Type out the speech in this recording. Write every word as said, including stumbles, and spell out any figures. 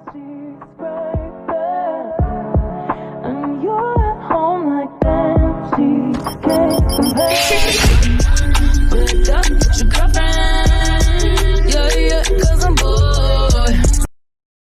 she's right there, and you're at home like that. She can't compare. Wake up, your girlfriend.